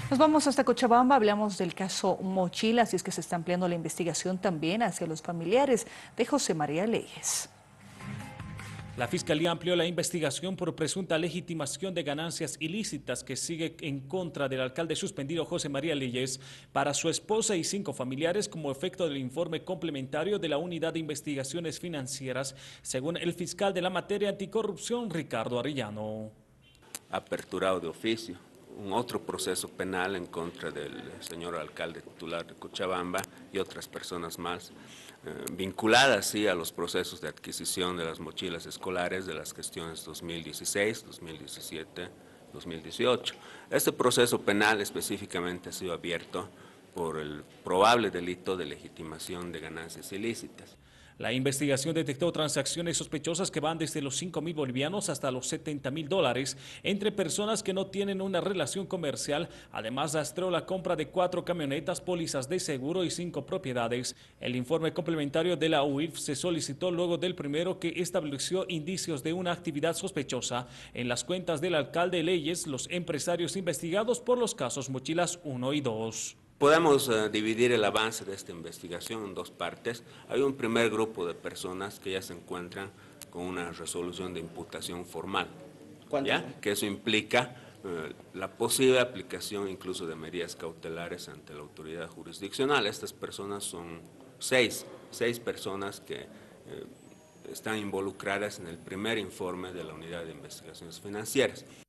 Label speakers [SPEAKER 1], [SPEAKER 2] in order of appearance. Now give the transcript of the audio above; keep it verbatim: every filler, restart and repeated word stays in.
[SPEAKER 1] Nos vamos hasta Cochabamba, hablamos del caso Mochila, así es que se está ampliando la investigación también hacia los familiares de José María Leyes.
[SPEAKER 2] La Fiscalía amplió la investigación por presunta legitimación de ganancias ilícitas que sigue en contra del alcalde suspendido José María Leyes para su esposa y cinco familiares como efecto del informe complementario de la Unidad de Investigaciones Financieras, según el fiscal de la materia anticorrupción, Ricardo Arellano.
[SPEAKER 3] Aperturado de oficio un otro proceso penal en contra del señor alcalde titular de Cochabamba y otras personas más, eh, vinculadas sí, a los procesos de adquisición de las mochilas escolares de las gestiones dos mil dieciséis, dos mil diecisiete, dos mil dieciocho. Este proceso penal específicamente ha sido abierto por el probable delito de legitimación de ganancias ilícitas.
[SPEAKER 2] La investigación detectó transacciones sospechosas que van desde los cinco mil bolivianos hasta los setenta mil dólares entre personas que no tienen una relación comercial. Además, rastreó la compra de cuatro camionetas, pólizas de seguro y cinco propiedades. El informe complementario de la U I F se solicitó luego del primero, que estableció indicios de una actividad sospechosa en las cuentas del alcalde Leyes, los empresarios investigados por los casos Mochilas uno y dos.
[SPEAKER 3] Podemos uh, dividir el avance de esta investigación en dos partes. Hay un primer grupo de personas que ya se encuentran con una resolución de imputación formal, ¿ya? Que eso implica uh, la posible aplicación incluso de medidas cautelares ante la autoridad jurisdiccional. Estas personas son seis, seis personas que uh, están involucradas en el primer informe de la Unidad de Investigaciones Financieras.